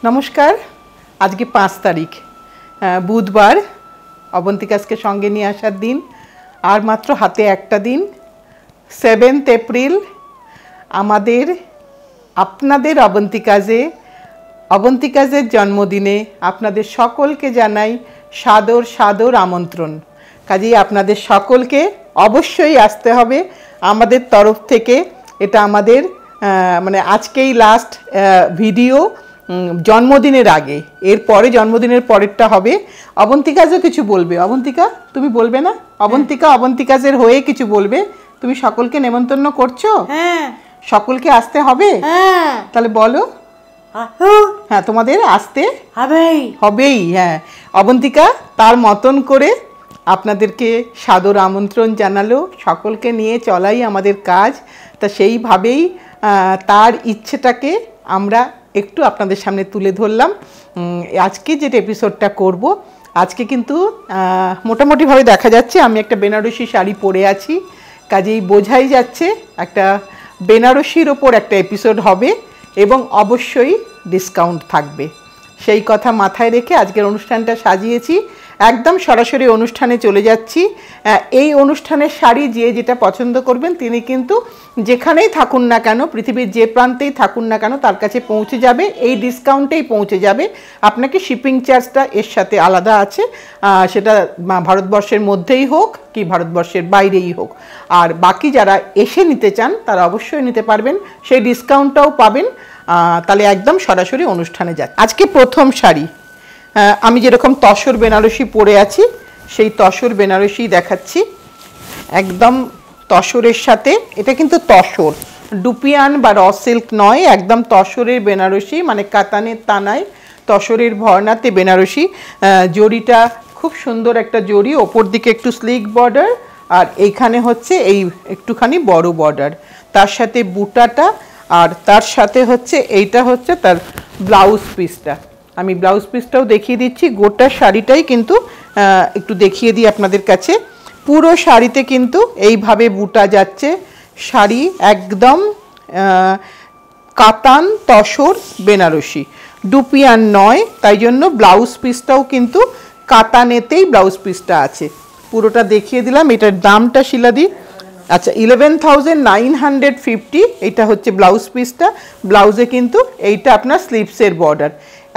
নমস্কার। আজকে 5 তারিখ বুধবার, অবন্তিকাকে সঙ্গে নিয়ে আসার দিন। আর মাত্র হাতে একটা দিন, 7 এপ্রিল আপনাদের অবন্তিকাজের জন্মদিনে আপনাদের সকলকে জানাই সাদর সাদর আমন্ত্রণ। কাজেই আপনাদের সকলকে অবশ্যই আসতে হবে আমাদের তরফ থেকে। এটা আমাদের আজকেই লাস্ট ভিডিও জন্মদিনের আগে, এরপরে জন্মদিনের পরেরটা হবে। অবন্তিকাজও কিছু বলবে। অবন্তিকা, তুমি বলবে না? অবন্তিকাজের হয়ে কিছু বলবে। তুমি সকলকে নেমন্তন্ন করছো? হ্যাঁ। সকলকে আসতে হবে? হ্যাঁ। তাহলে বলো। হ্যাঁ, তোমাদের আসতে হবেই। হ্যাঁ, অবন্তিকা তার মতন করে আপনাদেরকে সাদর আমন্ত্রণ জানালো। সকলকে নিয়ে চলাই আমাদের কাজ। তা সেইভাবেই তার ইচ্ছেটাকে আমরা একটু আপনাদের সামনে তুলে ধরলাম। আজকে যে এপিসোডটা করব, আজকে কিন্তু মোটামুটিভাবে দেখা যাচ্ছে আমি একটা বেনারসি শাড়ি পরে আছি। কাজেই বোঝাই যাচ্ছে একটা বেনারসির ওপর একটা এপিসোড হবে এবং অবশ্যই ডিসকাউন্ট থাকবে। সেই কথা মাথায় রেখে আজকের অনুষ্ঠানটা সাজিয়েছি। একদম সরাসরি অনুষ্ঠানে চলে যাচ্ছি। এই অনুষ্ঠানের শাড়ি যে যেটা পছন্দ করবেন তিনি কিন্তু যেখানেই থাকুন না কেন, পৃথিবীর যে প্রান্তেই থাকুন না কেন, তার কাছে পৌঁছে যাবে। এই ডিসকাউন্টেই পৌঁছে যাবে। আপনাকে শিপিং চার্জটা এর সাথে আলাদা আছে, সেটা ভারতবর্ষের মধ্যেই হোক কি ভারতবর্ষের বাইরেই হোক। আর বাকি যারা এসে নিতে চান তারা অবশ্যই নিতে পারবেন, সেই ডিসকাউন্টটাও পাবেন। তাহলে একদম সরাসরি অনুষ্ঠানে যাচ্ছে। আজকে প্রথম শাড়ি আমি যেরকম তসর বেনারসি পরে আছি, সেই তসর বেনারসি দেখাচ্ছি। একদম তসরের সাথে, এটা কিন্তু তসর, ডুপিয়ান বা র সিল্ক নয়, একদম তসরের বেনারসি, মানে কাতানের তানায় তসরের ভরনাতে বেনারসি। জরিটা খুব সুন্দর একটা জরি, ওপর দিকে একটু স্লিক বর্ডার, আর এইখানে হচ্ছে এই একটুখানি বড় বর্ডার, তার সাথে বুটাটা, আর তার সাথে হচ্ছে এইটা হচ্ছে তার ব্লাউজ পিসটা। আমি ব্লাউজ পিসটাও দেখিয়ে দিচ্ছি। গোটা শাড়িটাই কিন্তু একটু দেখিয়ে দিই আপনাদের কাছে। পুরো শাড়িতে কিন্তু এইভাবে বুটা যাচ্ছে। শাড়ি একদম কাতান তসর বেনারসি, ডুপিয়ান নয়, তাই জন্য ব্লাউজ পিসটাও কিন্তু কাতানেতেই ব্লাউজ পিসটা আছে। পুরোটা দেখিয়ে দিলাম। এটার দামটা শিলাদি, আচ্ছা 11,950। এটা হচ্ছে ব্লাউজ পিসটা। ব্লাউজে কিন্তু এইটা আপনার স্লিভসের বর্ডার।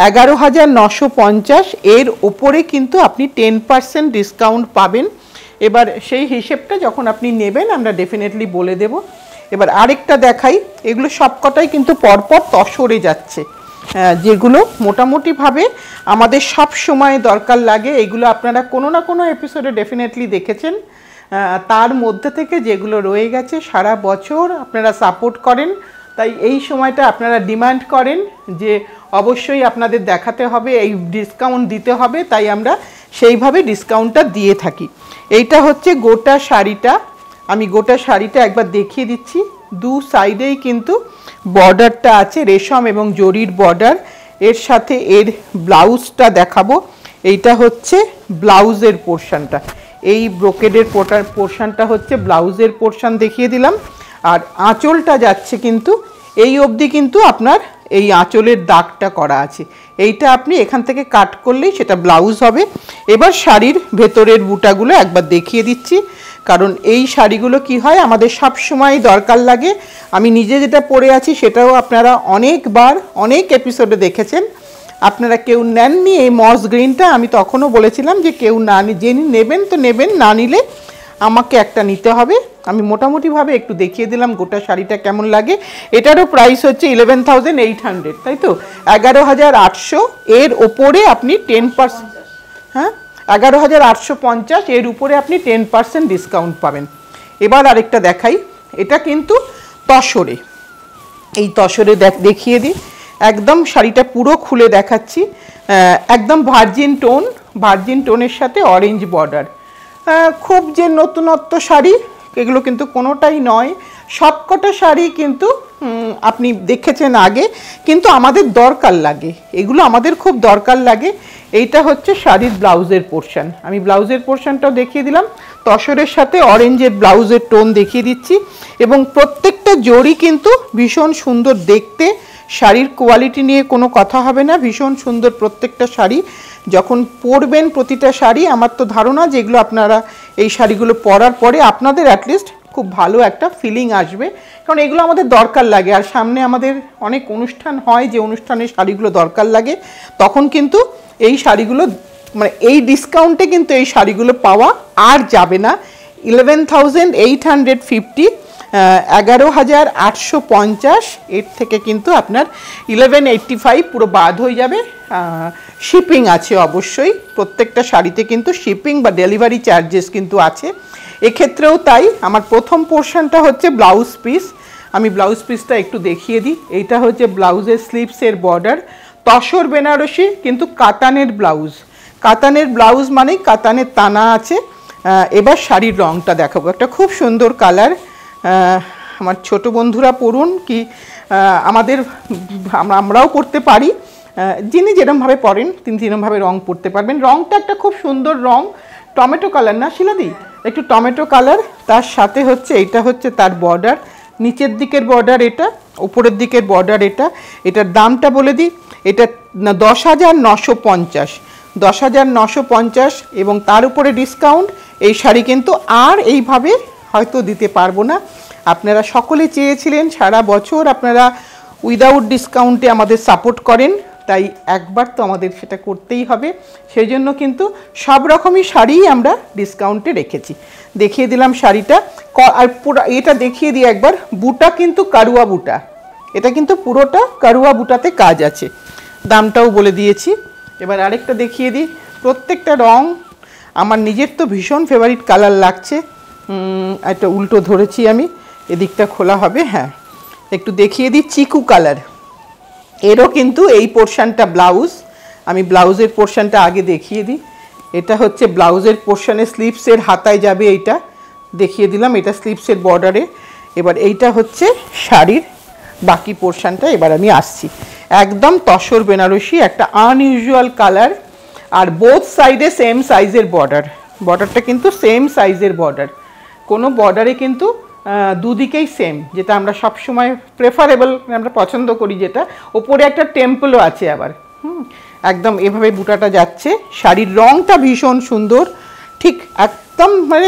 11,950। এর ওপরে কিন্তু আপনি 10% ডিসকাউন্ট পাবেন। এবার সেই হিসেবটা যখন আপনি নেবেন আমরা ডেফিনেটলি বলে দেব। এবার আরেকটা দেখাই। এগুলো সবকটাই কিন্তু পরপর তসরে যাচ্ছে, যেগুলো মোটামুটিভাবে আমাদের সব সময় দরকার লাগে। এগুলো আপনারা কোনো না কোনো এপিসোডে ডেফিনেটলি দেখেছেন। তার মধ্যে থেকে যেগুলো রয়ে গেছে, সারা বছর আপনারা সাপোর্ট করেন, তাই এই সময়টা আপনারা ডিমান্ড করেন যে অবশ্যই আপনাদের দেখাতে হবে, এই ডিসকাউন্ট দিতে হবে, তাই আমরা সেইভাবে ডিসকাউন্টটা দিয়ে থাকি। এইটা হচ্ছে গোটা শাড়িটা। আমি গোটা শাড়িটা একবার দেখিয়ে দিচ্ছি। দু সাইডেই কিন্তু বর্ডারটা আছে, রেশম এবং জরির বর্ডার। এর সাথে এর ব্লাউজটা দেখাবো। এইটা হচ্ছে ব্লাউজের পোর্শনটা, এই ব্রোকেডের পোর্শনটা হচ্ছে ব্লাউজের পোর্শন দেখিয়ে দিলাম। আর আঁচলটা যাচ্ছে কিন্তু এই অবধি, কিন্তু আপনার এই আঁচলের দাগটা করা আছে। এইটা আপনি এখান থেকে কাট করলেই সেটা ব্লাউজ হবে। এবার শাড়ির ভেতরের বুটাগুলো একবার দেখিয়ে দিচ্ছি, কারণ এই শাড়িগুলো কি হয় আমাদের সব সময় দরকার লাগে। আমি নিজে যেটা পরে আছি সেটাও আপনারা অনেকবার অনেক এপিসোডে দেখেছেন। আপনারা কেউ নেননি এই মস গ্রিনটা, আমি তখনও বলেছিলাম যে কেউ না যিনি নেবেন তো নেবেন, না নিলে আমাকে একটা নিতে হবে। আমি মোটামুটিভাবে একটু দেখিয়ে দিলাম গোটা শাড়িটা কেমন লাগে। এটারও প্রাইস হচ্ছে 11,800, তাই তো 11,800। এর ওপরে আপনি 10%, হ্যাঁ 11,850, এর উপরে আপনি 10% ডিসকাউন্ট পাবেন। এবার আরেকটা দেখাই। এটা কিন্তু তসরে, এই তসরে দেখিয়ে দিই। একদম শাড়িটা পুরো খুলে দেখাচ্ছি। একদম ভার্জিন টোনের সাথে অরেঞ্জ বর্ডার। খুব যে নতুনত্ব শাড়ি এগুলো কিন্তু কোনোটাই নয়। সবকটা শাড়ি কিন্তু আপনি দেখেছেন আগে, কিন্তু আমাদের দরকার লাগে, এগুলো আমাদের খুব দরকার লাগে। এইটা হচ্ছে শাড়ির ব্লাউজের পোর্শন। আমি ব্লাউজের পোর্শনটাও দেখিয়ে দিলাম। তসরের সাথে অরেঞ্জের ব্লাউজের টোন দেখিয়ে দিচ্ছি। এবং প্রত্যেকটা জরি কিন্তু ভীষণ সুন্দর দেখতে, শাড়ির কোয়ালিটি নিয়ে কোনো কথা হবে না, ভীষণ সুন্দর প্রত্যেকটা শাড়ি। যখন পরবেন প্রতিটা শাড়ি, আমার তো ধারণা যেগুলো আপনারা এই শাড়িগুলো পরার পরে আপনাদের অ্যাটলিস্ট খুব ভালো একটা ফিলিং আসবে, কারণ এগুলো আমাদের দরকার লাগে। আর সামনে আমাদের অনেক অনুষ্ঠান হয়, যে অনুষ্ঠানে শাড়িগুলো দরকার লাগে, তখন কিন্তু এই শাড়িগুলো মানে এই ডিসকাউন্টে কিন্তু এই শাড়িগুলো পাওয়া আর যাবে না। 11,850, 11,850, এর থেকে কিন্তু আপনার 1185 পুরো বাদ হয়ে যাবে। শিপিং আছে অবশ্যই, প্রত্যেকটা শাড়িতে কিন্তু শিপিং বা ডেলিভারি চার্জেস কিন্তু আছে। এক্ষেত্রেও তাই। আমার প্রথম পোর্শনটা হচ্ছে ব্লাউজ পিস, আমি ব্লাউজ পিসটা একটু দেখিয়ে দিই। এইটা হচ্ছে ব্লাউজের স্লিভসের বর্ডার, তসর বেনারসি কিন্তু কাতানের ব্লাউজ। কাতানের ব্লাউজ মানেই কাতানের টানা আছে। এবার শাড়ির রঙটা দেখাবো, একটা খুব সুন্দর কালার। আমার ছোট বন্ধুরা পরুন, কি আমরাও পরতে পারি, যিনি যেরকমভাবে পরেন তিনি যেরকমভাবে রং পরতে পারবেন। রংটা একটা খুব সুন্দর রং, টমেটো কালার না শিলাদি, একটু টমেটো কালার। তার সাথে হচ্ছে এইটা হচ্ছে তার বর্ডার, নিচের দিকের বর্ডার এটা, উপরের দিকের বর্ডার এটা। এটার দামটা বলে দিই, এটা 10,950, 10,950 এবং তার উপরে ডিসকাউন্ট। এই শাড়ি কিন্তু আর এইভাবে হয়তো দিতে পারবো না। আপনারা সকলে চেয়েছিলেন, সারা বছর আপনারা উইদাউট ডিসকাউন্টে আমাদের সাপোর্ট করেন, তাই একবার তো আমাদের সেটা করতেই হবে। সেই জন্য কিন্তু সব রকমই শাড়িই আমরা ডিসকাউন্টে রেখেছি। দেখিয়ে দিলাম শাড়িটা, আর পুরো এটা দেখিয়ে দিই একবার। বুটা কিন্তু কারুয়া বুটা, এটা কিন্তু পুরোটা কারুয়া বুটাতে কাজ আছে, দামটাও বলে দিয়েছি। এবার আরেকটা দেখিয়ে দিই। প্রত্যেকটা রং আমার নিজের তো ভীষণ ফেভারিট কালার লাগছে। একটা উল্টো ধরেছি আমি, এদিকটা খোলা হবে। হ্যাঁ, একটু দেখিয়ে দিই চিকু কালার। এরও কিন্তু এই পোর্শনটা ব্লাউজ, আমি ব্লাউজের পোর্শনটা আগে দেখিয়ে দিই। এটা হচ্ছে ব্লাউজের পোর্শনে, স্লিভসের হাতায় যাবে, এইটা দেখিয়ে দিলাম, এটা স্লিভসের বর্ডারে। এবার এইটা হচ্ছে শাড়ির বাকি পোর্শনটা। এবার আমি আসছি, একদম তসর বেনারসি, একটা আনইউজুয়াল কালার। আর বোথ সাইডে সেম সাইজের বর্ডার, বর্ডারটা কিন্তু সেম সাইজের বর্ডার, কোনো বর্ডারে কিন্তু দুদিকেই সেম, যেটা আমরা সবসময় প্রেফারেবল আমরা পছন্দ করি, যেটা ওপরে একটা টেম্পলও আছে আবার। একদম এভাবে বুটাটা যাচ্ছে। শাড়ির রংটা ভীষণ সুন্দর, ঠিক একদম মানে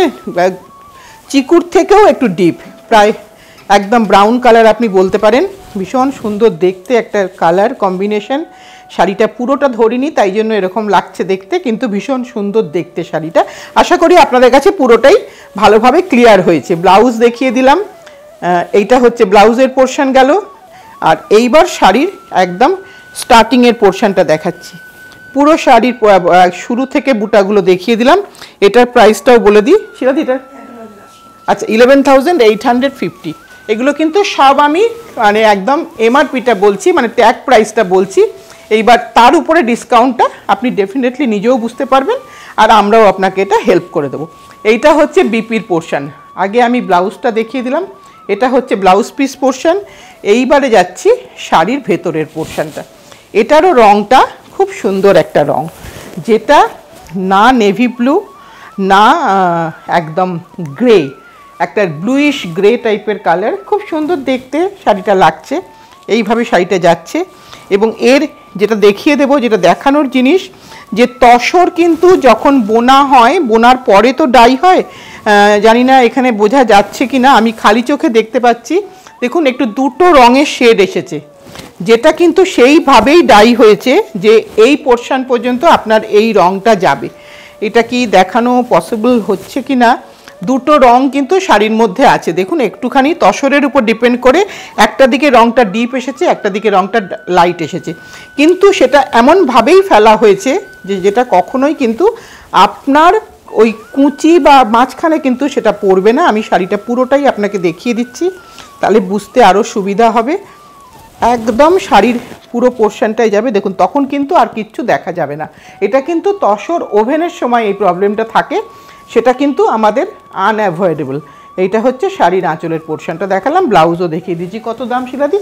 চিকুর থেকেও একটু ডিপ, প্রায় একদম ব্রাউন কালার আপনি বলতে পারেন। ভীষণ সুন্দর দেখতে একটা কালার কম্বিনেশন। শাড়িটা পুরোটা ধরিনি, তাই জন্য এরকম লাগছে দেখতে, কিন্তু ভীষণ সুন্দর দেখতে শাড়িটা। আশা করি আপনাদের কাছে পুরোটাই ভালোভাবে ক্লিয়ার হয়েছে। ব্লাউজ দেখিয়ে দিলাম, এইটা হচ্ছে ব্লাউজের পোর্শন গেল। আর এইবার শাড়ির একদম স্টার্টিংয়ের পোর্শনটা দেখাচ্ছি। পুরো শাড়ির শুরু থেকে বুটাগুলো দেখিয়ে দিলাম। এটার প্রাইসটাও বলে দিই শিলাদি, এটার আচ্ছা 11,850। এগুলো কিন্তু সব আমি মানে একদম এমআরপিটা বলছি, মানে ট্যাগ প্রাইসটা বলছি। এইবার তার উপরে ডিসকাউন্টটা আপনি ডেফিনেটলি নিজেও বুঝতে পারবেন, আর আমরাও আপনাকে এটা হেল্প করে দেবো। এইটা হচ্ছে বিপির পোর্শন। আগে আমি ব্লাউজটা দেখিয়ে দিলাম, এটা হচ্ছে ব্লাউজ পিস পোর্শন। এইবারে যাচ্ছি শাড়ির ভেতরের পোর্শনটা। এটারও রংটা খুব সুন্দর একটা রং, যেটা না নেভি ব্লু না একদম গ্রে, একটা ব্লুইশ গ্রে টাইপের কালার, খুব সুন্দর দেখতে শাড়িটা লাগছে। এইভাবে শাড়িটা যাচ্ছে। এবং এর যেটা দেখিয়ে দেবো, যেটা দেখানোর জিনিস, যে তসর কিন্তু যখন বোনা হয়, বোনার পরে তো ডাই হয়, জানি না এখানে বোঝা যাচ্ছে কি না, আমি খালি চোখে দেখতে পাচ্ছি। দেখুন একটু দুটো রঙের শেড এসেছে, যেটা কিন্তু সেইভাবেই ডাই হয়েছে যে এই পোর্শন পর্যন্ত আপনার এই রঙটা যাবে। এটা কি দেখানো পসিবল হচ্ছে কি না, দুটো রং কিন্তু শাড়ির মধ্যে আছে। দেখুন একটুখানি তসরের উপর ডিপেন্ড করে একটা দিকে রংটা ডিপ এসেছে, একটা দিকে রংটা লাইট এসেছে, কিন্তু সেটা এমনভাবেই ফেলা হয়েছে যে যেটা কখনোই কিন্তু আপনার ওই কুঁচি বা মাঝখানে কিন্তু সেটা পড়বে না। আমি শাড়িটা পুরোটাই আপনাকে দেখিয়ে দিচ্ছি, তাহলে বুঝতে আরও সুবিধা হবে। একদম শাড়ির পুরো পোর্শনটাই যাবে। দেখুন তখন কিন্তু আর কিচ্ছু দেখা যাবে না। এটা কিন্তু তসর ওভেনের সময় এই প্রবলেমটা থাকে, সেটা কিন্তু আমাদের আনঅ্যাভয়েডেবল। এইটা হচ্ছে শাড়ির আঁচলের পোর্শনটা দেখালাম। ব্লাউজও দেখিয়ে দিচ্ছি। কত দাম শিলাদি?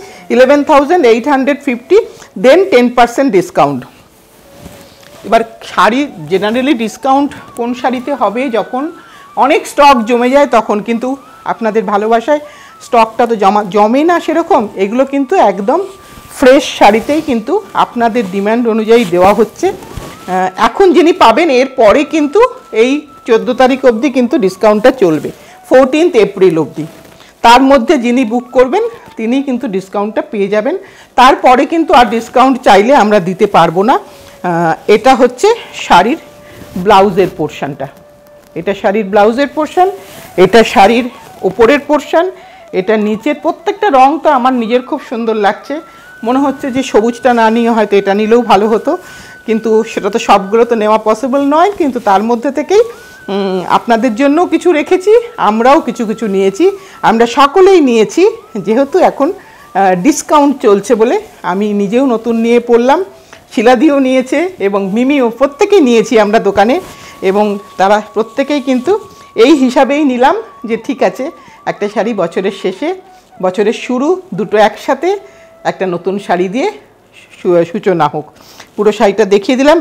11,850, দেন 10% ডিসকাউন্ট। এবার শাড়ি জেনারেলি ডিসকাউন্ট কোন শাড়িতে হবে, যখন অনেক স্টক জমে যায় তখন, কিন্তু আপনাদের ভালোবাসায় স্টকটা তো জমে না সেরকম। এগুলো কিন্তু একদম ফ্রেশ শাড়িতেই কিন্তু আপনাদের ডিমান্ড অনুযায়ী দেওয়া হচ্ছে। এখন যিনি পাবেন এর পরে কিন্তু এই 14 তারিখ অবধি কিন্তু ডিসকাউন্টটা চলবে, 14 এপ্রিল অবধি। তার মধ্যে যিনি বুক করবেন তিনি কিন্তু ডিসকাউন্টটা পেয়ে যাবেন। তারপরে কিন্তু আর ডিসকাউন্ট চাইলে আমরা দিতে পারবো না। এটা হচ্ছে শাড়ির ব্লাউজের পোর্শনটা, এটা শাড়ির ব্লাউজের পোর্শন, এটা শাড়ির ওপরের পোর্শন, এটা নিচের। প্রত্যেকটা রং তো আমার নিজের খুব সুন্দর লাগছে, মনে হচ্ছে যে সবুজটা না নিয়ে হয়তো এটা নিলেও ভালো হতো, কিন্তু সেটা তো সবগুলো তো নেওয়া পসিবল নয়। কিন্তু তার মধ্যে থেকেই আপনাদের জন্য কিছু রেখেছি, আমরাও কিছু কিছু নিয়েছি, আমরা সকলেই নিয়েছি। যেহেতু এখন ডিসকাউন্ট চলছে বলে আমি নিজেও নতুন নিয়ে পড়লাম, শিলাদিও নিয়েছে এবং মিমিও, প্রত্যেকেই নিয়েছি আমরা দোকানে। এবং তারা প্রত্যেকেই কিন্তু এই হিসাবেই নিলাম যে ঠিক আছে, একটা শাড়ি বছরের শেষে, বছরের শুরু, দুটো একসাথে একটা নতুন শাড়ি দিয়ে সূচনা হোক। পুরো শাড়িটা দেখিয়ে দিলাম,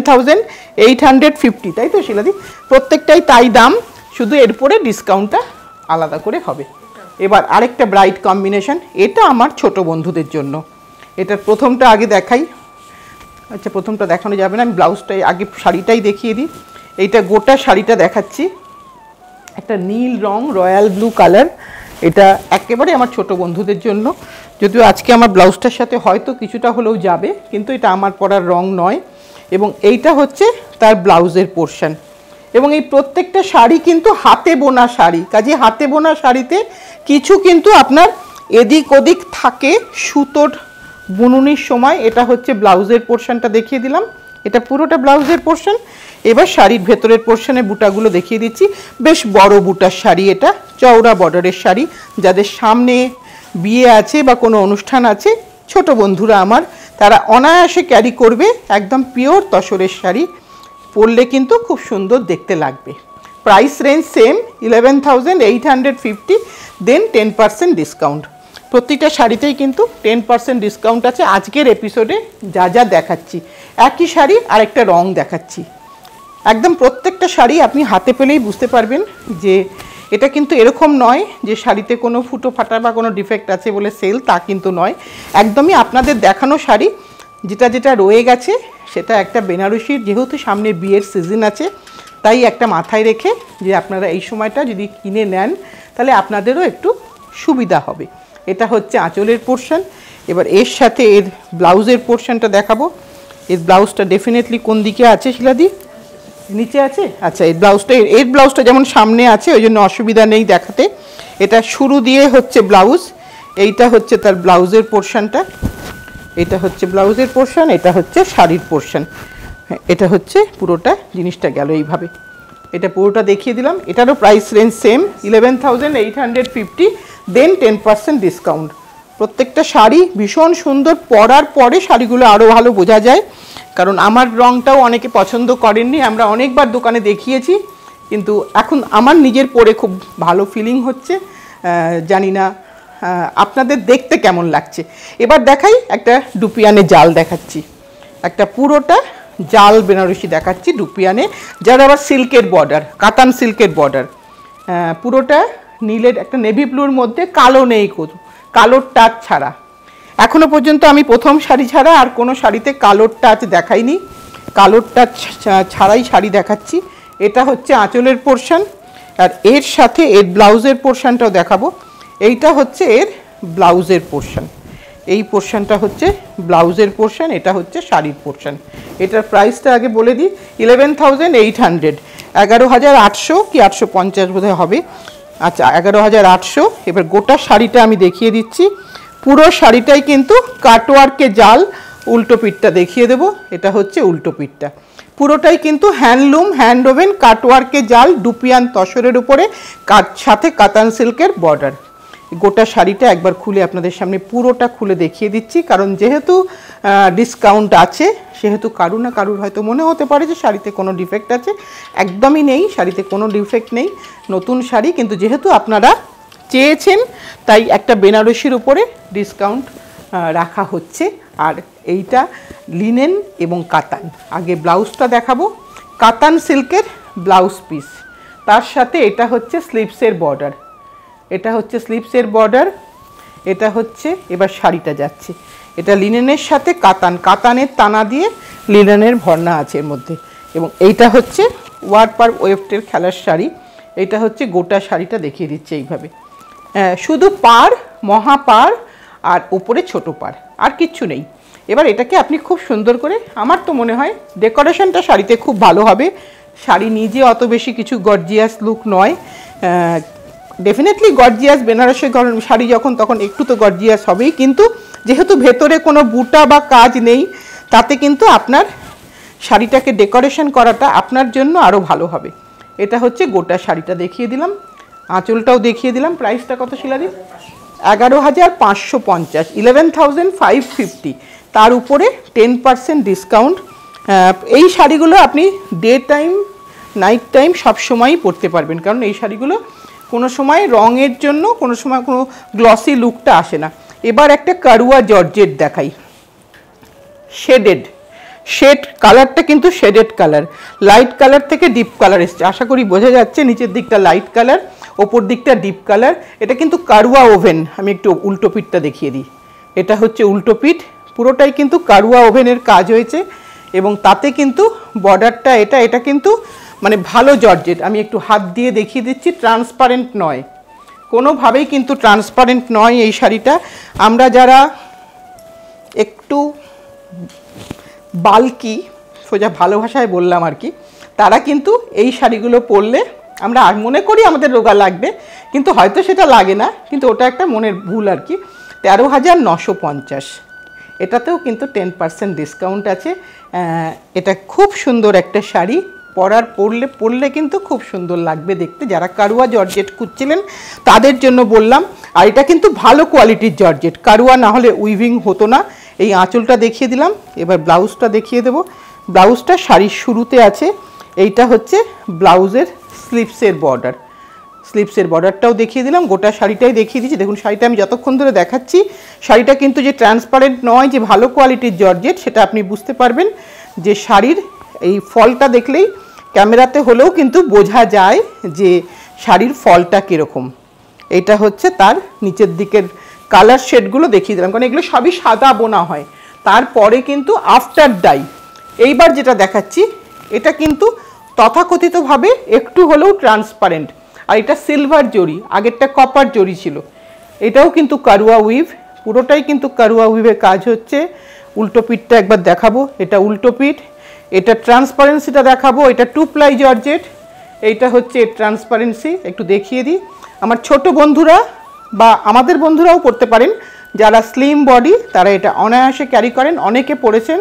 11,850, তাই তো শিলাদি? প্রত্যেকটাই তাই দাম, শুধু এরপরে ডিসকাউন্টটা আলাদা করে হবে। এবার আরেকটা ব্রাইট কম্বিনেশন, এটা আমার ছোট বন্ধুদের জন্য। এটার প্রথমটা আগে দেখাই। আচ্ছা, প্রথমটা দেখানো যাবে না, আমি ব্লাউজটাই আগে, শাড়িটাই দেখিয়ে দিই। এইটা গোটা শাড়িটা দেখাচ্ছি, একটা নীল রং, রয়্যাল ব্লু কালার। এটা একেবারে আমার ছোট বন্ধুদের জন্য, যদিও আজকে আমার ব্লাউজটার সাথে হয়তো কিছুটা হলেও যাবে, কিন্তু এটা আমার পরার রং নয়। এবং এইটা হচ্ছে তার ব্লাউজের পোর্শন। এবং এই প্রত্যেকটা শাড়ি কিন্তু হাতে বোনা শাড়ি, কাজে হাতে বোনা শাড়িতে কিছু কিন্তু আপনার এদিক ওদিক থাকে সুতোর বুননির সময়। এটা হচ্ছে ব্লাউজের পোর্শনটা দেখিয়ে দিলাম, এটা পুরোটা ব্লাউজের পোর্শন। এবার শাড়ির ভেতরের পোর্শনে বুটাগুলো দেখিয়ে দিচ্ছি। বেশ বড় বুটার শাড়ি, এটা চওড়া বর্ডারের শাড়ি। যাদের সামনে বিয়ে আছে বা কোনো অনুষ্ঠান আছে, ছোট বন্ধুরা আমার, তারা অনায়াসে ক্যারি করবে। একদম পিওর তসরের শাড়ি, পরলে কিন্তু খুব সুন্দর দেখতে লাগবে। Price range same, 11,850, then 10% discount. প্রতিটা শাড়িতেই কিন্তু 10% ডিসকাউন্ট আছে। আজকের এপিসোডে যা যা দেখাচ্ছি, একই শাড়ি আরেকটা রং দেখাচ্ছি। একদম প্রত্যেকটা শাড়ি আপনি হাতে পেলেই বুঝতে পারবেন যে এটা কিন্তু এরকম নয় যে শাড়িতে কোনো ফুটো ফাটা বা কোনো ডিফেক্ট আছে বলে সেল, তা কিন্তু নয়। একদমই আপনাদের দেখানো শাড়ি, যেটা যেটা রয়ে গেছে সেটা একটা বেনারসির, যেহেতু সামনে বিয়ের সিজন আছে, তাই একটা মাথায় রেখে যে আপনারা এই সময়টা যদি কিনে নেন তাহলে আপনাদেরও একটু সুবিধা হবে। এটা হচ্ছে আঁচলের পোর্শন। এবার এর সাথে এর ব্লাউজের পোর্শনটা দেখাবো। এর ব্লাউজটা ডেফিনেটলি কোন দিকে আছে শিলাদি? নিচে আছে। আচ্ছা, এর ব্লাউজটা যেমন সামনে আছে, ওই জন্য অসুবিধা নেই দেখাতে। এটা শুরু দিয়ে হচ্ছে ব্লাউজ, এইটা হচ্ছে তার ব্লাউজের পোর্শনটা, এটা হচ্ছে ব্লাউজের পোর্শন, এটা হচ্ছে শাড়ির পোর্শন। এটা হচ্ছে পুরোটা জিনিসটা গেল এইভাবে। এটা পুরোটা দেখিয়ে দিলাম। এটারও price range same, 11,850, then 10% discount. প্রত্যেকটা শাড়ি ভীষণ সুন্দর, পরার পরে শাড়িগুলো আরও ভালো বোঝা যায়। কারণ আমার রংটাও অনেকে পছন্দ করেননি, আমরা অনেকবার দোকানে দেখিয়েছি, কিন্তু এখন আমার নিজের পরে খুব ভালো ফিলিং হচ্ছে। জানি না আপনাদের দেখতে কেমন লাগছে। এবার দেখাই, একটা ডুপিয়ানে জাল দেখাচ্ছি, একটা পুরোটা জাল বেনারসি দেখাচ্ছি ডুপিয়ানে, যার আবার সিল্কের বর্ডার, কাতান সিল্কের বর্ডার। পুরোটা নীলের, একটা নেভি ব্লুর মধ্যে কালো নেই, কালোর টাচ ছাড়া। এখনো পর্যন্ত আমি প্রথম শাড়ি ছাড়া আর কোনো শাড়িতে কালোর টাচ দেখাইনি, কালোর টাচ ছাড়াই শাড়ি দেখাচ্ছি। এটা হচ্ছে আঁচলের পোর্শন, আর এর সাথে এর ব্লাউজের পোর্শনটাও দেখাবো। এইটা হচ্ছে এর ব্লাউজের পোর্শন, এই পোর্শনটা হচ্ছে ব্লাউজের পোর্শন, এটা হচ্ছে শাড়ির পোর্শন। এটার প্রাইসটা আগে বলে দিই, 11,800, 11,800 কি 850 বোধহয় হবে। আচ্ছা, 11,800। এবার গোটা শাড়িটা আমি দেখিয়ে দিচ্ছি। পুরো শাড়িটাই কিন্তু কাটওয়ার্কে জাল, উল্টো পিঠটা দেখিয়ে দেবো, এটা হচ্ছে উল্টো পিঠটা। পুরোটাই কিন্তু হ্যান্ডলুম, হ্যান্ড ওভেন, কাটওয়ার্কে জাল, ডুপিয়ান তসরের উপরে, সাথে কাতান সিল্কের বর্ডার। গোটা শাড়িটা একবার খুলে আপনাদের সামনে পুরোটা খুলে দেখিয়ে দিচ্ছি, কারণ যেহেতু ডিসকাউন্ট আছে সেহেতু কারুর না কারুর হয়তো মনে হতে পারে যে শাড়িতে কোনো ডিফেক্ট আছে। একদমই নেই, শাড়িতে কোনো ডিফেক্ট নেই, নতুন শাড়ি। কিন্তু যেহেতু আপনারা চেয়েছেন তাই একটা বেনারসির উপরে ডিসকাউন্ট রাখা হচ্ছে। আর এইটা লিনেন এবং কাতান। আগে ব্লাউজটা দেখাবো, কাতান সিল্কের ব্লাউজ পিস, তার সাথে এটা হচ্ছে স্লিভসের বর্ডার, এটা হচ্ছে স্লিভসের বর্ডার, এটা হচ্ছে, এবার শাড়িটা যাচ্ছে, এটা লিনেনের সাথে কাতান, কাতানের টানা দিয়ে লিনেনের ভরনা আছে এর মধ্যে। এবং এইটা হচ্ছে ওয়ার্ড পার ওয়েফটের খেলার শাড়ি। এটা হচ্ছে গোটা শাড়িটা দেখিয়ে দিচ্ছে এইভাবে, শুধু পাড়, মহাপাড় আর উপরে ছোট পাড়, আর কিচ্ছু নেই। এবার এটাকে আপনি খুব সুন্দর করে, আমার তো মনে হয় ডেকোরেশনটা শাড়িতে খুব ভালো হবে। শাড়ি নিজে অত বেশি কিছু গর্জিয়াস লুক নয়, ডেফিনেটলি গর্জিয়াস বেনারসি শাড়ি যখন তখন একটু তো গর্জিয়াস হবেই, কিন্তু যেহেতু ভেতরে কোনো বুটা বা কাজ নেই, তাতে কিন্তু আপনার শাড়িটাকে ডেকোরেশন করাটা আপনার জন্য আরও ভালো হবে। এটা হচ্ছে গোটা শাড়িটা দেখিয়ে দিলাম, আঁচলটাও দেখিয়ে দিলাম। প্রাইসটা কত শিলাদীপ? 11,550, 11,550। তার উপরে 10% ডিসকাউন্ট। এই শাড়িগুলো আপনি ডে টাইম, নাইট টাইম সবসময়ই পরতে পারবেন, কারণ এই শাড়িগুলো কোনো সময় রঙের জন্য, কোনো সময় কোনো গ্লসি লুকটা আসে না। এবার একটা কারুয়া জর্জেট দেখাই, শেড কালারটা কিন্তু শেডেড কালার, লাইট কালার থেকে ডিপ কালার এসছে, আশা করি বোঝা যাচ্ছে। নিচের দিকটা লাইট কালার, ওপর দিকটা ডিপ কালার। এটা কিন্তু কারুয়া ওভেন। আমি একটু উল্টো পিঠটা দেখিয়ে দিই। এটা হচ্ছে উল্টো পিঠ, পুরোটাই কিন্তু কারুয়া ওভেনের কাজ হয়েছে, এবং তাতে কিন্তু বর্ডারটা এটা কিন্তু মানে ভালো জর্জেট। আমি একটু হাত দিয়ে দেখিয়ে দিচ্ছি, ট্রান্সপারেন্ট নয়, কোনোভাবেই কিন্তু ট্রান্সপারেন্ট নয় এই শাড়িটা। আমরা যারা একটু বাল্কি, সোজা ভালো ভাষায় বললাম আর কি, তারা কিন্তু এই শাড়িগুলো পরলে আমরা মনে করি আমাদের রোগা লাগবে, কিন্তু হয়তো সেটা লাগে না, কিন্তু ওটা একটা মনের ভুল আর কি। 13,950। এটাতেও কিন্তু 10% ডিসকাউন্ট আছে। এটা খুব সুন্দর একটা শাড়ি, পরলে কিন্তু খুব সুন্দর লাগবে দেখতে। যারা কারুয়া জর্জেট খুঁজছিলেন তাদের জন্য বললাম। আর এটা কিন্তু ভালো কোয়ালিটির জর্জেট, কারুয়া না হলে উইভিং হতো না। এই আঁচলটা দেখিয়ে দিলাম, এবার ব্লাউজটা দেখিয়ে দেবো। ব্লাউজটা শাড়ির শুরুতে আছে, এইটা হচ্ছে ব্লাউজের স্লিভসের বর্ডার, স্লিভসের বর্ডারটাও দেখিয়ে দিলাম, গোটা শাড়িটাই দেখিয়ে দিচ্ছি। দেখুন শাড়িটা আমি যতক্ষণ ধরে দেখাচ্ছি, শাড়িটা কিন্তু যে ট্রান্সপারেন্ট নয়, যে ভালো কোয়ালিটির জর্জেট, সেটা আপনি বুঝতে পারবেন যে শাড়ির এই ফলটা দেখলেই, ক্যামেরাতে হলেও কিন্তু বোঝা যায় যে শাড়ির ফলটা কীরকম। এইটা হচ্ছে তার নিচের দিকের কালার শেডগুলো দেখিয়ে দিলাম, কারণ এগুলো সবই সাদা বোনা হয়, তারপরে কিন্তু আফটার ডাই। এইবার যেটা দেখাচ্ছি এটা কিন্তু তথাকথিতভাবে একটু হলেও ট্রান্সপারেন্ট, আর এটা সিলভার জরি, আগেরটা কপার জরি ছিল। এটাও কিন্তু কারুয়া উইভ, পুরোটাই কিন্তু কারুয়া উইভের কাজ হচ্ছে। উল্টো পিঠটা একবার দেখাবো, এটা উল্টো পিঠ, এটা ট্রান্সপারেন্সিটা দেখাবো, এটা 2 প্লাই জর্জেট, এইটা হচ্ছে ট্রান্সপারেন্সি। একটু দেখিয়ে দিই, আমার ছোট বন্ধুরা বা আমাদের বন্ধুরাও পড়তে পারেন, যারা স্লিম বডি তারা এটা অনায়াসে ক্যারি করেন, অনেকে পড়েছেন।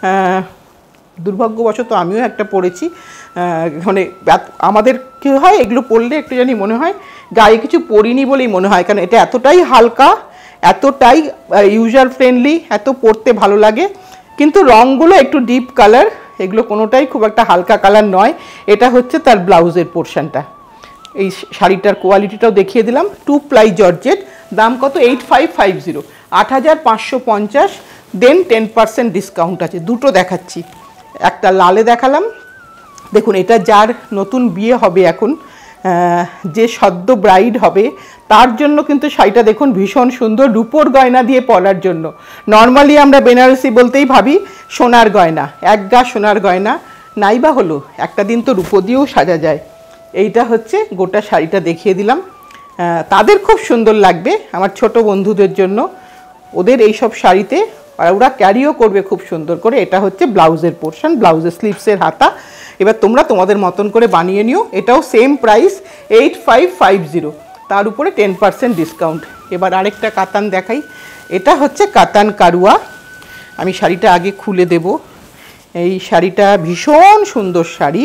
দুর্ভাগ্যবশত আমিও একটা পড়েছি। মানে আমাদের কী হয়, এগুলো পরলে একটু জানি মনে হয় গায়ে কিছু পরিনি বলেই মনে হয়, কারণ এটা এতটাই হালকা, এতটাই ইউজার ফ্রেন্ডলি, এত পরতে ভালো লাগে। কিন্তু রঙগুলো একটু ডিপ কালার, এগুলো কোনোটাই খুব একটা হালকা কালার নয়। এটা হচ্ছে তার ব্লাউজের পোর্শনটা। এই শাড়িটার কোয়ালিটিটাও দেখিয়ে দিলাম, 2 প্লাই জর্জেট। দাম কত? 8,550, 8,550। দেন 10% ডিসকাউন্ট আছে। দুটো দেখাচ্ছি, একটা লালে দেখালাম। দেখুন এটা যার নতুন বিয়ে হবে এখন, যে সদ্য ব্রাইড হবে, তার জন্য কিন্তু শাড়িটা দেখুন ভীষণ সুন্দর, রূপোর গয়না দিয়ে পরার জন্য। নর্মালি আমরা বেনারসি বলতেই ভাবি সোনার গয়না, এক গা সোনার গয়না, নাইবা হলো একটা দিন তো রূপো দিয়েও সাজা যায়। এইটা হচ্ছে গোটা শাড়িটা দেখিয়ে দিলাম, তাদের খুব সুন্দর লাগবে, আমার ছোট বন্ধুদের জন্য। ওদের এইসব শাড়িতে আর ওরা ক্যারিও করবে খুব সুন্দর করে। এটা হচ্ছে ব্লাউজের পোর্শন, ব্লাউজের স্লিভসের হাতা। এবার তোমরা তোমাদের মতন করে বানিয়ে নিও। এটাও সেম প্রাইস 8,550, তার উপরে 10% ডিসকাউন্ট। এবার আরেকটা কাতান দেখাই, এটা হচ্ছে কাতান কারুয়া। আমি শাড়িটা আগে খুলে দেব। এই শাড়িটা ভীষণ সুন্দর শাড়ি,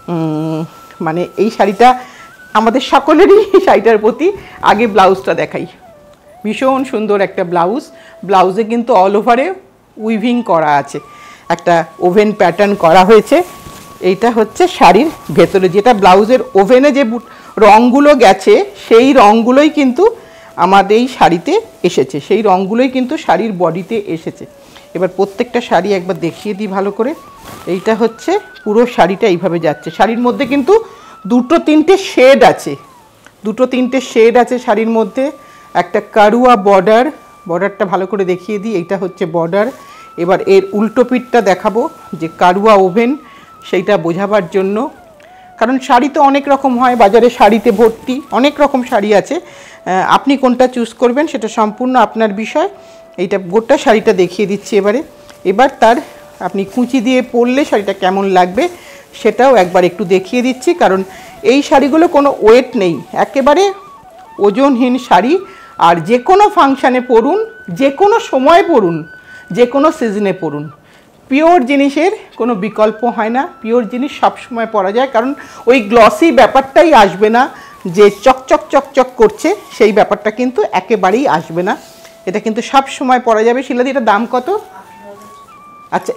মানে এই শাড়িটা আমাদের সকলেরই শাড়িটার প্রতি। আগে ব্লাউজটা দেখাই, ভীষণ সুন্দর একটা ব্লাউজ। ব্লাউজে কিন্তু অল ওভারে উইভিং করা আছে, একটা ওভেন প্যাটার্ন করা হয়েছে। এইটা হচ্ছে শাড়ির ভেতরে, যেটা ব্লাউজের ওভেনে যে রঙগুলো গেছে সেই রঙগুলোই কিন্তু আমাদের এই শাড়িতে এসেছে, সেই রঙগুলোই কিন্তু শাড়ির বডিতে এসেছে। এবার প্রত্যেকটা শাড়ি একবার দেখিয়ে দিই ভালো করে। এইটা হচ্ছে পুরো শাড়িটা এইভাবে যাচ্ছে। শাড়ির মধ্যে কিন্তু দুটো তিনটে শেড আছে শাড়ির মধ্যে। একটা কারুয়া বর্ডার, বর্ডারটা ভালো করে দেখিয়ে দিই। এইটা হচ্ছে বর্ডার। এবার এর উল্টো পিঠটা দেখাবো, যে কারুয়া ওভেন, সেইটা বোঝাবার জন্য। কারণ শাড়ি তো অনেক রকম হয়, বাজারে শাড়িতে ভর্তি অনেক রকম শাড়ি আছে, আপনি কোনটা চুজ করবেন সেটা সম্পূর্ণ আপনার বিষয়। এইটা গোটা শাড়িটা দেখিয়ে দিচ্ছি এবারে। এবার তার আপনি কুঁচি দিয়ে পরলে শাড়িটা কেমন লাগবে সেটাও একবার একটু দেখিয়ে দিচ্ছি। কারণ এই শাড়িগুলো কোনো ওয়েট নেই, একেবারে ওজনহীন শাড়ি। আর যে কোনো ফাংশানে পরুন, যে কোনো সময় পরুন, যে কোনো সিজনে পরুন, পিওর জিনিসের কোনো বিকল্প হয় না। পিওর জিনিস সবসময় পরা যায়, কারণ ওই গ্লসি ব্যাপারটাই আসবে না, যে চকচক চকচক করছে সেই ব্যাপারটা কিন্তু একেবারেই আসবে না। এটা কিন্তু সব সময় পরা যাবে। শিলাদি, এটার দাম কত? আচ্ছা,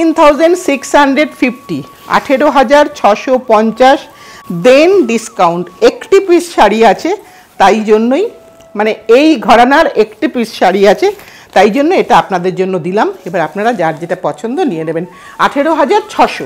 18,650, 18,650 দেন ডিসকাউন্ট। একটি পিস শাড়ি আছে তাই জন্যই, মানে এই ঘরানার একটি পিস শাড়ি আছে তাই জন্য এটা আপনাদের জন্য দিলাম। এবার আপনারা যার যেটা পছন্দ নিয়ে নেবেন। 18,600,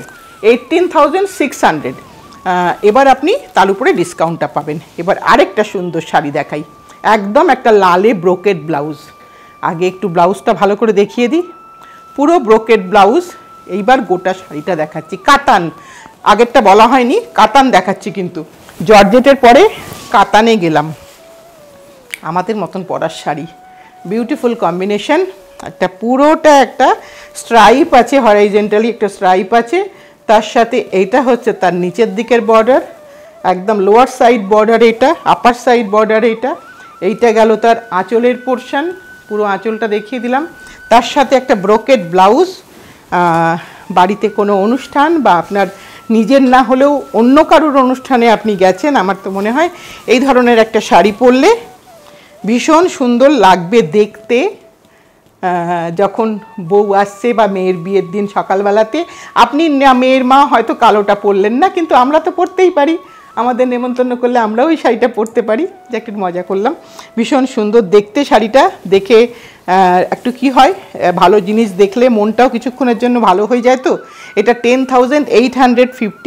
18,600। এবার আপনি তার উপরে ডিসকাউন্টটা পাবেন। এবার আরেকটা সুন্দর শাড়ি দেখাই, একদম একটা লালে ব্রোকেড ব্লাউজ। আগে একটু ব্লাউজটা ভালো করে দেখিয়ে দিই, পুরো ব্রোকেড ব্লাউজ। এইবার গোটা শাড়িটা দেখাচ্ছি, কাতান, আগেরটা বলা হয়নি, কাতান দেখাচ্ছি। কিন্তু জর্জেটের পরে কাতানে গেলাম। আমাদের মতন পরার শাড়ি, বিউটিফুল কম্বিনেশন। একটা পুরোটা একটা স্ট্রাইপ আছে, হরাইজেন্টালি একটা স্ট্রাইপ আছে, তার সাথে এইটা হচ্ছে তার নিচের দিকের বর্ডার, একদম লোয়ার সাইড বর্ডার এটা, আপার সাইড বর্ডার এটা। এইটা গেল তার আঁচলের পোর্শন, পুরো আঁচলটা দেখিয়ে দিলাম। তার সাথে একটা ব্রোকেড ব্লাউজ। বাড়িতে কোনো অনুষ্ঠান বা আপনার নিজের না হলেও অন্য কারোর অনুষ্ঠানে আপনি গেছেন, আমার তো মনে হয় এই ধরনের একটা শাড়ি পরলে ভীষণ সুন্দর লাগবে দেখতে। যখন বউ আসছে বা মেয়ের বিয়ের দিন সকালবেলাতে, আপনি মেয়ের মা হয়তো কালোটা পরলেন না, কিন্তু আমরা তো পরতেই পারি, আমাদের নেমন্তন্ন করলে আমরাও এই শাড়িটা পরতে পারি। যে একটু মজা করলাম, ভীষণ সুন্দর দেখতে শাড়িটা। দেখে একটু কি হয়, ভালো জিনিস দেখলে মনটাও কিছুক্ষণের জন্য ভালো হয়ে যায়। তো এটা 10,850,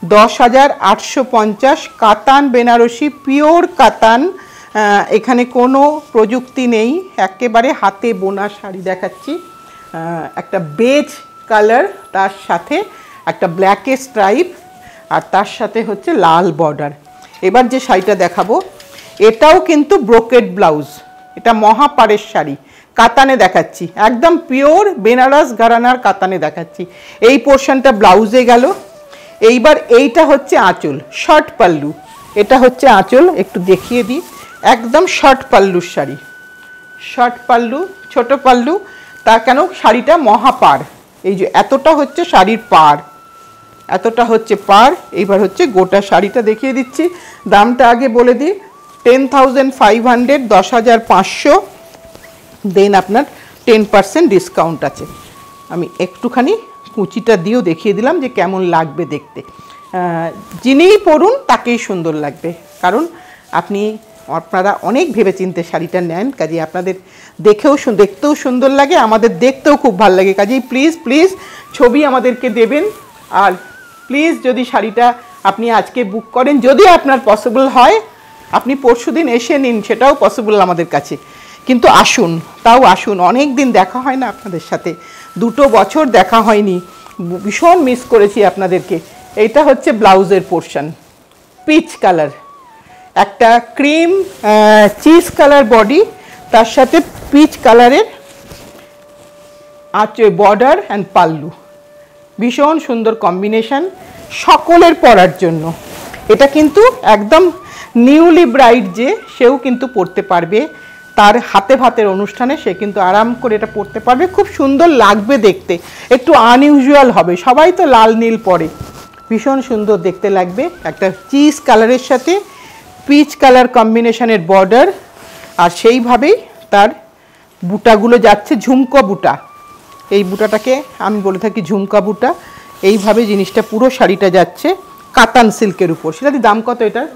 10,850, কাতান বেনারসি, পিওর কাতান। এখানে কোনো প্রযুক্তি নেই, একেবারে হাতে বোনা শাড়ি দেখাচ্ছি। একটা বেজ কালার, তার সাথে একটা ব্ল্যাকের স্ট্রাইপ, আর তার সাথে হচ্ছে লাল বর্ডার। এবার যে শাড়িটা দেখাবো এটাও কিন্তু ব্রোকেড ব্লাউজ, এটা মহাপাড়ের শাড়ি, কাতানে দেখাচ্ছি, একদম পিওর বেনারস ঘরানার কাতানে দেখাচ্ছি। এই পোর্শনটা ব্লাউজে গেল। এইবার এইটা হচ্ছে আঁচল, শর্ট পাল্লু, এটা হচ্ছে আঁচল, একটু দেখিয়ে দিই। একদম শর্ট পাল্লুর শাড়ি, শর্ট পাল্লু, ছোট পাল্লু। তা কেন, শাড়িটা মহাপাড়। এই যে এতটা হচ্ছে শাড়ির পাড়, এতটা হচ্ছে পাড়। এইবার হচ্ছে গোটা শাড়িটা দেখিয়ে দিচ্ছি। দামটা আগে বলে দিই, 10,500, 10,500। দেন আপনার 10% ডিসকাউন্ট আছে। আমি একটুখানি কুচিটা দিয়েও দেখিয়ে দিলাম যে কেমন লাগবে দেখতে। যিনিই পরুন তাকেই সুন্দর লাগবে, কারণ আপনারা অনেক ভেবেচিন্তে শাড়িটা নেন, কাজেই আপনাদের দেখতেও সুন্দর লাগে, আমাদের দেখতেও খুব ভালো লাগে। কাজেই প্লিজ প্লিজ ছবি আমাদেরকে দেবেন। আর প্লিজ যদি শাড়িটা আপনি আজকে বুক করেন, যদি আপনার পসিবল হয় আপনি পরশুদিন এসে নিন, সেটাও পসিবল আমাদের কাছে। কিন্তু আসুন, তাও আসুন, অনেক দিন দেখা হয় না আপনাদের সাথে, 2 বছর দেখা হয়নি, ভীষণ মিস করেছি আপনাদেরকে। এইটা হচ্ছে ব্লাউজের পোর্শন, পিচ কালার, একটা ক্রিম চিজ কালার বডি, তার সাথে পিচ কালারের বর্ডার অ্যান্ড পাল্লু। ভীষণ সুন্দর কম্বিনেশন, সকলের পরার জন্য। এটা কিন্তু একদম নিউলি ব্রাইড যে, সেও কিন্তু পরতে পারবে, তার হাতে ভাতের অনুষ্ঠানে সে কিন্তু আরাম করে এটা পরতে পারবে, খুব সুন্দর লাগবে দেখতে, একটু আনইউজুয়াল হবে। সবাই তো লাল নীল পরে, ভীষণ সুন্দর দেখতে লাগবে। একটা চিজ কালারের সাথে পিচ কালার কম্বিনেশনের বর্ডার, আর সেইভাবেই তার বুটাগুলো যাচ্ছে ঝুমকো বুটা। এই বুটাটাকে আমি বলে থাকি ঝুমকা বুটা। এইভাবে জিনিসটা পুরো শাড়িটা যাচ্ছে কাতান সিল্কের উপর। সেটা দাম কত এটার?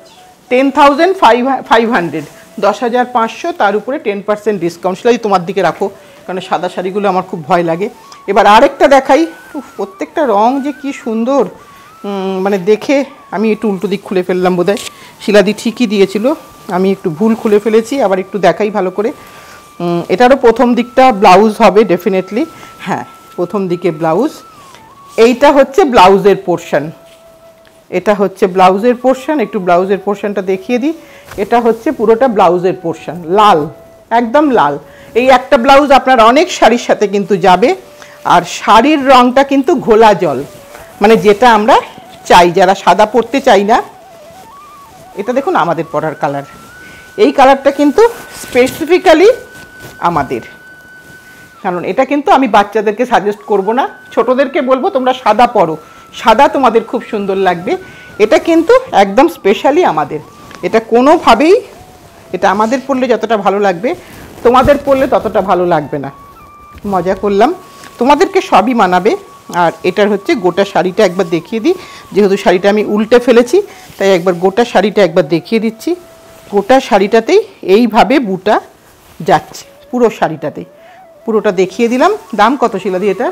10,500, 10,500, তার উপরে 10% ডিসকাউন্ট। সেটা তোমার দিকে রাখো, কারণ সাদা শাড়িগুলো আমার খুব ভয় লাগে। এবার আরেকটা দেখাই, প্রত্যেকটা রং যে কি সুন্দর, মানে দেখে আমি একটু উল্টো দিক খুলে ফেললাম বোধহয়, শিলাদি ঠিকই দিয়েছিল, আমি একটু ভুল খুলে ফেলেছি। আবার একটু দেখাই ভালো করে, এটারও প্রথম দিকটা ব্লাউজ হবে ডেফিনেটলি, হ্যাঁ প্রথম দিকে ব্লাউজ। এইটা হচ্ছে ব্লাউজের পোর্শন, এটা হচ্ছে ব্লাউজের পোর্শন, একটু ব্লাউজের পোর্শনটা দেখিয়ে দিই। এটা হচ্ছে পুরোটা ব্লাউজের পোর্শন, লাল, একদম লাল। এই একটা ব্লাউজ আপনার অনেক শাড়ির সাথে কিন্তু যাবে। আর শাড়ির রঙটা কিন্তু ঘোলা জল, মানে যেটা আমরা চাই যারা সাদা পরতে চাই না। এটা দেখুন আমাদের পরার কালার, এই কালারটা কিন্তু স্পেসিফিক্যালি আমাদের, কারণ এটা কিন্তু আমি বাচ্চাদেরকে সাজেস্ট করব না, ছোটদেরকে বলবো তোমরা সাদা পরো, সাদা তোমাদের খুব সুন্দর লাগবে। এটা কিন্তু একদম স্পেশালি আমাদের, এটা কোনোভাবেই, এটা আমাদের পরলে যতটা ভালো লাগবে তোমাদের পরলে ততটা ভালো লাগবে না। মজা করলাম, তোমাদেরকে সবই মানাবে। আর এটার হচ্ছে গোটা শাড়িটা একবার দেখিয়ে দিই, যেহেতু শাড়িটা আমি উল্টে ফেলেছি তাই একবার গোটা শাড়িটা একবার দেখিয়ে দিচ্ছি। গোটা শাড়িটাতেই এইভাবে বুটা যাচ্ছে, পুরো শাড়িটাতেই, পুরোটা দেখিয়ে দিলাম। দাম কত শিলাদি এটা?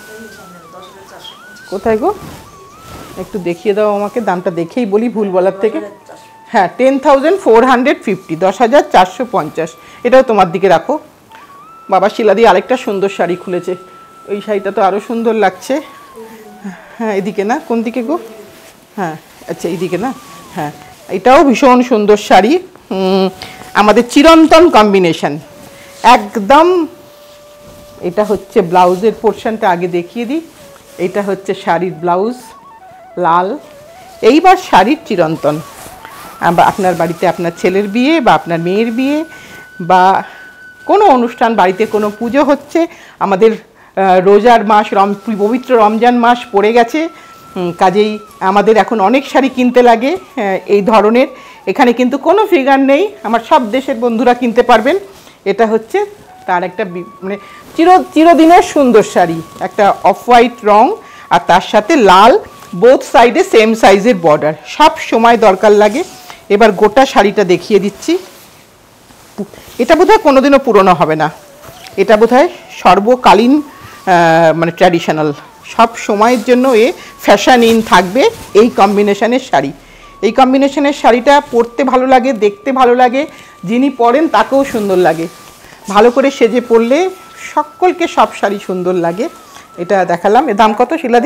কোথায় গো, একটু দেখিয়ে দাও আমাকে, দামটা দেখেই বলি ভুল বলার থেকে। হ্যাঁ 10,450, 10,450। এটাও তোমার দিকে রাখো। বাবা শিলাদি আরেকটা সুন্দর শাড়ি খুলেছে, ওই শাড়িটা তো আরও সুন্দর লাগছে। হ্যাঁ এদিকে না, কোন দিকে গো? হ্যাঁ আচ্ছা এইদিকে না, হ্যাঁ এটাও ভীষণ সুন্দর শাড়ি, আমাদের চিরন্তন কম্বিনেশন একদম। এটা হচ্ছে ব্লাউজের পোর্শনটা আগে দেখিয়ে দিই, এটা হচ্ছে শাড়ির ব্লাউজ লাল। এইবার শাড়ির চিরন্তন, আপনার বাড়িতে আপনার ছেলের বিয়ে বা আপনার মেয়ের বিয়ে বা কোনো অনুষ্ঠান, বাড়িতে কোনো পুজো হচ্ছে, আমাদের রোজার মাস, পবিত্র রমজান মাস পড়ে গেছে, কাজেই আমাদের এখন অনেক শাড়ি কিনতে লাগে এই ধরনের। এখানে কিন্তু কোনো ফিগার নেই, আমার সব দেশের বন্ধুরা কিনতে পারবেন। এটা হচ্ছে তার একটা মানে চিরদিনের সুন্দর শাড়ি, একটা অফ হোয়াইট রং আর তার সাথে লাল, বোথ সাইডে সেম সাইজের বর্ডার, সব সময় দরকার লাগে। এবার গোটা শাড়িটা দেখিয়ে দিচ্ছি। এটা বোধহয় কোনোদিনও পুরনো হবে না, এটা বোধহয় সর্বকালীন মানে ট্র্যাডিশনাল, সব সময়ের জন্য এ ফ্যাশন ইন থাকবে। এই কম্বিনেশনের শাড়ি, এই কম্বিনেশনের শাড়িটা পরতে ভালো লাগে, দেখতে ভালো লাগে, যিনি পরেন তাকেও সুন্দর লাগে। ভালো করে সেজে পরলে সকলকে সব শাড়ি সুন্দর লাগে। এটা দেখালাম। এর দাম কত শিলাদি?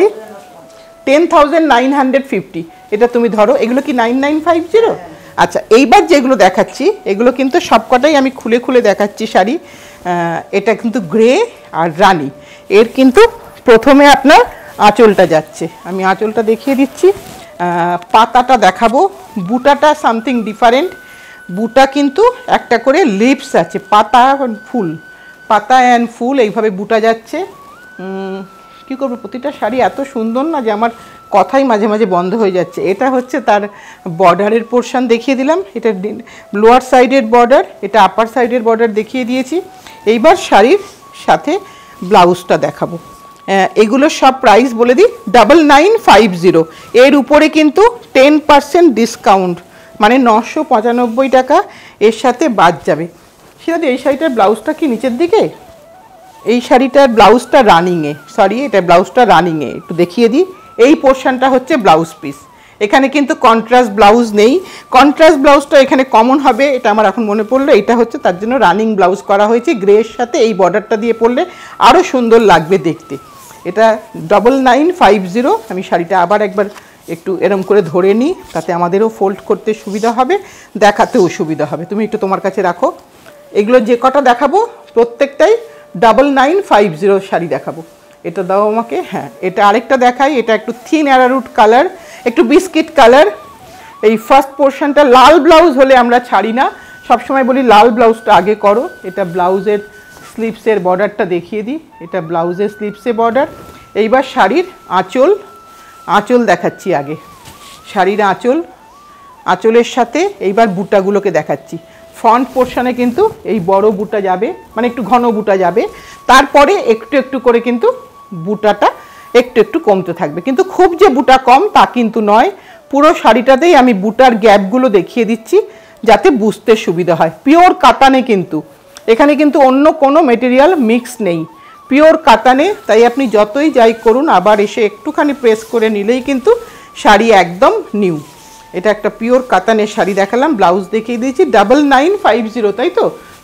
10,950। এটা তুমি ধরো, এগুলো কি 9950? আচ্ছা এইবার যেগুলো দেখাচ্ছি এগুলো কিন্তু সবকটাই আমি খুলে খুলে দেখাচ্ছি শাড়ি। এটা কিন্তু গ্রে আর রানী, এর কিন্তু প্রথমে আপনার আঁচলটা যাচ্ছে, আমি আঁচলটা দেখিয়ে দিচ্ছি। পাতাটা দেখাবো, বুটাটা সামথিং ডিফারেন্ট, বুটা কিন্তু একটা করে লিপস আছে, পাতা ফুল, পাতা অ্যান্ড ফুল এইভাবে বুটা যাচ্ছে। কী করবো, প্রতিটা শাড়ি এত সুন্দর না যে আমার কথাই মাঝে মাঝে বন্ধ হয়ে যাচ্ছে। এটা হচ্ছে তার বর্ডারের পোর্শন দেখিয়ে দিলাম, এটা লোয়ার সাইডের বর্ডার, এটা আপার সাইডের বর্ডার দেখিয়ে দিয়েছি। এইবার শাড়ির সাথে ব্লাউজটা দেখাবো। এগুলো সব প্রাইস বলে দিই, 9950। এর উপরে কিন্তু 10% ডিসকাউন্ট, মানে 995 টাকা এর সাথে বাদ যাবে। সেটা এই শাড়িটার ব্লাউজটা কি নিচের দিকে? এই শাড়িটার ব্লাউজটা রানিংয়ে, সরি এটা ব্লাউজটা রানিংয়ে, একটু দেখিয়ে দিই। এই পোর্শনটা হচ্ছে ব্লাউজ পিস, এখানে কিন্তু কন্ট্রাস্ট ব্লাউজ নেই। কন্ট্রাস্ট ব্লাউজটা এখানে কমন হবে, এটা আমার এখন মনে পড়লো, এটা হচ্ছে তার জন্য রানিং ব্লাউজ করা হয়েছে। গ্রের সাথে এই বর্ডারটা দিয়ে পরলে আরও সুন্দর লাগবে দেখতে। এটা 9950। আমি শাড়িটা আবার একবার একটু এরম করে ধরে নিই, তাতে আমাদেরও ফোল্ড করতে সুবিধা হবে, দেখাতেও সুবিধা হবে। তুমি একটু তোমার কাছে রাখো। এগুলো যে কটা দেখাবো প্রত্যেকটাই 9950 শাড়ি দেখাবো। এটা দাও আমাকে। হ্যাঁ এটা আরেকটা দেখাই, এটা একটু থিন অ্যারারুট কালার, একটু বিস্কিট কালার। এই ফার্স্ট পোর্শনটা লাল ব্লাউজ হলে আমরা ছাড়ি না, সবসময় বলি লাল ব্লাউজটা আগে করো। এটা ব্লাউজের স্লিপসের বর্ডারটা দেখিয়ে দিই, এটা ব্লাউজের স্লিপসের বর্ডার। এইবার শাড়ির আঁচল, আঁচল দেখাচ্ছি আগে, শাড়ির আঁচল, আঁচলের সাথে এইবার বুটাগুলোকে দেখাচ্ছি। ফ্রন্ট পোর্শনে কিন্তু এই বড় বুটা যাবে, মানে একটু ঘন বুটা যাবে, তারপরে একটু একটু করে কিন্তু বুটাটা একটু একটু কমতে থাকবে, কিন্তু খুব যে বুটা কম তা কিন্তু নয়। পুরো শাড়িটাতেই আমি বুটার গ্যাপগুলো দেখিয়ে দিচ্ছি যাতে বুঝতে সুবিধা হয়। পিওর কাতানে কিন্তু, এখানে কিন্তু অন্য কোনো মেটেরিয়াল মিক্স নেই, পিওর কাতানে। তাই আপনি যতই যাই করুন আবার এসে একটুখানি প্রেস করে নিলেই কিন্তু শাড়ি একদম নিউ। এটা একটা পিওর কাতানের শাড়ি দেখালাম, ব্লাউজ দেখিয়ে দিয়েছি। 9950 তাই তো,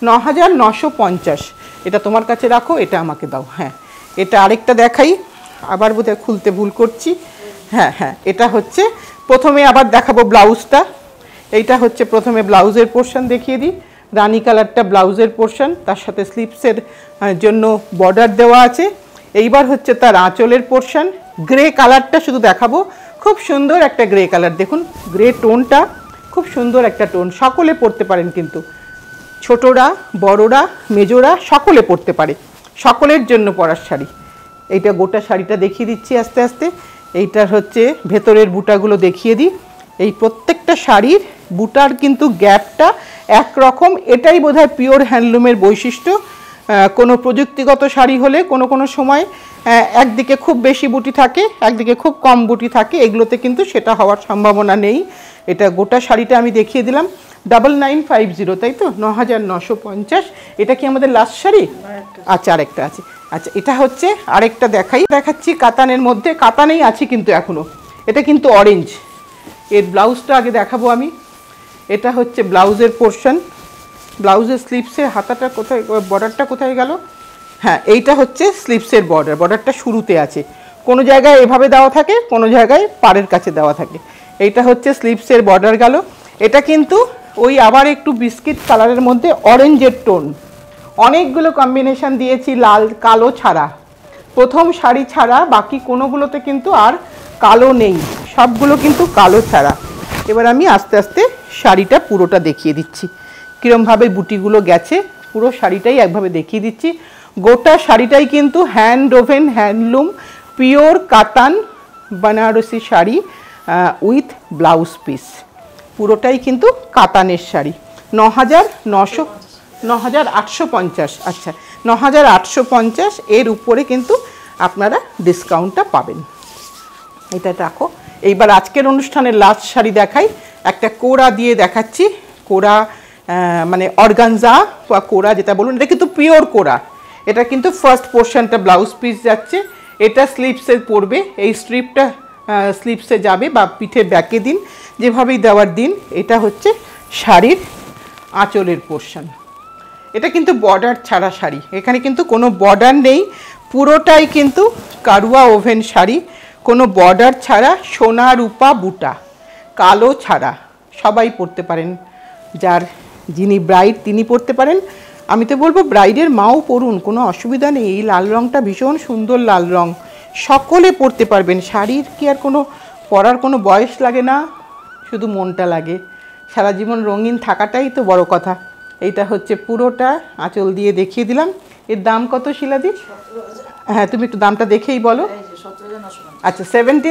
৯৯৫০। এটা তোমার কাছে রাখো, এটা আমাকে দাও। হ্যাঁ, এটা আরেকটা দেখাই, আবার বোধহয় খুলতে ভুল করছি। হ্যাঁ হ্যাঁ, এটা হচ্ছে প্রথমে আবার দেখাবো ব্লাউজটা। এইটা হচ্ছে প্রথমে ব্লাউজের পোর্শন দেখিয়ে দিই। রানি কালারটা ব্লাউজের পোর্শন, তার সাথে স্লিপসের জন্য বর্ডার দেওয়া আছে। এইবার হচ্ছে তার আঁচলের পোর্শন। গ্রে কালারটা শুধু দেখাবো, খুব সুন্দর একটা গ্রে কালার, দেখুন গ্রে টোনটা খুব সুন্দর একটা টোন, সকলে পরতে পারেন কিন্তু, ছোটরা বড়রা মেজোরা সকলে পরতে পারে, সকলের জন্য পরার শাড়ি। এইটা গোটা শাড়িটা দেখিয়ে দিচ্ছি আস্তে আস্তে। এইটার হচ্ছে ভেতরের বুটাগুলো দেখিয়ে দিই। এই প্রত্যেকটা শাড়ির বুটার কিন্তু গ্যাপটা একরকম, এটাই বোধহয় পিওর হ্যান্ডলুমের বৈশিষ্ট্য। কোনো প্রযুক্তিগত শাড়ি হলে কোনো সময় একদিকে খুব বেশি বুটি থাকে, একদিকে খুব কম বুটি থাকে, এগুলোতে কিন্তু সেটা হওয়ার সম্ভাবনা নেই। এটা গোটা শাড়িটা আমি দেখিয়ে দিলাম। 9950, তাই তো, ৯৯৫০। এটা কি আমাদের লাস্ট শাড়ি? আচ্ছা, আরেকটা আছে। আচ্ছা, এটা হচ্ছে আরেকটা দেখাচ্ছি কাতানের মধ্যে, কাতানেই আছে কিন্তু এখনও। এটা কিন্তু অরেঞ্জ। এর ব্লাউজটা আগে দেখাবো আমি। এটা হচ্ছে ব্লাউজের পোর্শন, ব্লাউজের স্লিপসের হাতাটা কোথায়, বর্ডারটা কোথায় গেল? হ্যাঁ, এইটা হচ্ছে স্লিপসের বর্ডার, বর্ডারটা শুরুতে আছে, কোনো জায়গায় এভাবে দেওয়া থাকে, কোনো জায়গায় পাড়ের কাছে দেওয়া থাকে। এইটা হচ্ছে স্লিপসের বর্ডার গেল। এটা কিন্তু ওই আবার একটু বিস্কিট কালারের মধ্যে অরেঞ্জের টোন, অনেকগুলো কম্বিনেশন দিয়েছি লাল কালো ছাড়া, প্রথম শাড়ি ছাড়া বাকি কোনোগুলোতে কিন্তু আর কালো নেই, সবগুলো কিন্তু কালো ছাড়া। এবার আমি আস্তে আস্তে শাড়িটা পুরোটা দেখিয়ে দিচ্ছি, কীরমভাবে বুটিগুলো গেছে, পুরো শাড়িটাই একভাবে দেখিয়ে দিচ্ছি। গোটা শাড়িটাই কিন্তু hand woven handloom pure katan Banarasi sari with blouse piece, পুরোটাই কিন্তু কাতানের শাড়ি। ৯৮৫০। আচ্ছা, ৯৮৫০, এর উপরে কিন্তু আপনারা ডিসকাউন্টটা পাবেন। এটা রাখো। এইবার আজকের অনুষ্ঠানের লাস্ট শাড়ি দেখাই, একটা কোরা দিয়ে দেখাচ্ছি। কোরা মানে অর্গানজা বা কোরা যেটা বলুন, এটা কিন্তু পিওর কোরা। এটা কিন্তু ফার্স্ট পোর্শনটা ব্লাউজ পিস যাচ্ছে, এটা স্লিপসে পড়বে, এই স্ট্রিপটা স্লিপসে যাবে বা পিঠে ব্যাকে দিন, যেভাবেই দেওয়ার দিন। এটা হচ্ছে শাড়ির আঁচলের পোর্শন। এটা কিন্তু বর্ডার ছাড়া শাড়ি, এখানে কিন্তু কোনো বর্ডার নেই, পুরোটাই কিন্তু কারুয়া ওভেন শাড়ি, কোনো বর্ডার ছাড়া, সোনা রূপা বুটা, কালো ছাড়া, সবাই পরতে পারেন। যিনি ব্রাইড তিনি পরতে পারেন। আমি তো বলবো ব্রাইডের মাও পরুন, কোনো অসুবিধা নেই। এই লাল রঙটা ভীষণ সুন্দর লাল রঙ, সকলে পরতে পারবেন। শাড়ির কি আর কোনো পরার কোনো বয়স লাগে না, শুধু মনটা লাগে। সারা জীবন রঙিন থাকাটাই তো বড় কথা। এইটা হচ্ছে পুরোটা আঁচল দিয়ে দেখিয়ে দিলাম। এর দাম কত শিলাদি? হ্যাঁ, তুমি একটু দামটা দেখেই বলো। আচ্ছা,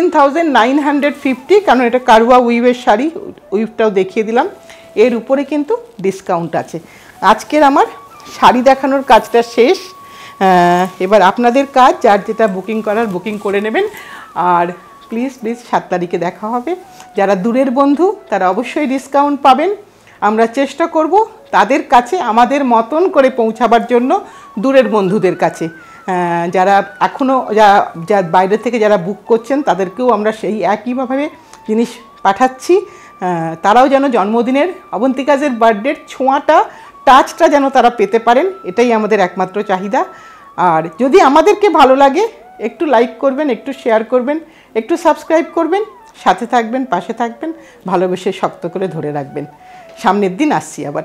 17,950, কারণ এটা কারুয়া উইভের শাড়ি, উইভটাও দেখিয়ে দিলাম। এর উপরে কিন্তু ডিসকাউন্ট আছে। আজকের আমার শাড়ি দেখানোর কাজটা শেষ। এবার আপনাদের কাজ, যার যেটা বুকিং করার বুকিং করে নেবেন। আর প্লিজ 7 তারিখে দেখা হবে। যারা দূরের বন্ধু তারা অবশ্যই ডিসকাউন্ট পাবেন। আমরা চেষ্টা করব তাদের কাছে আমাদের মতন করে পৌঁছাবার জন্য, দূরের বন্ধুদের কাছে। যারা এখনও যারা বাইরে থেকে যারা বুক করছেন তাদেরকেও আমরা সেই একইভাবে জিনিস পাঠাচ্ছি। তারাও যেন জন্মদিনের অবন্তিকাজের বার্থডের ছোঁয়াটা, টাচটা যেন তারা পেতে পারেন, এটাই আমাদের একমাত্র চাহিদা। আর যদি আমাদেরকে ভালো লাগে, একটু লাইক করবেন, একটু শেয়ার করবেন, একটু সাবস্ক্রাইব করবেন, সাথে থাকবেন, পাশে থাকবেন, ভালোবেসে শক্ত করে ধরে রাখবেন। সামনের দিন আসছি আবার।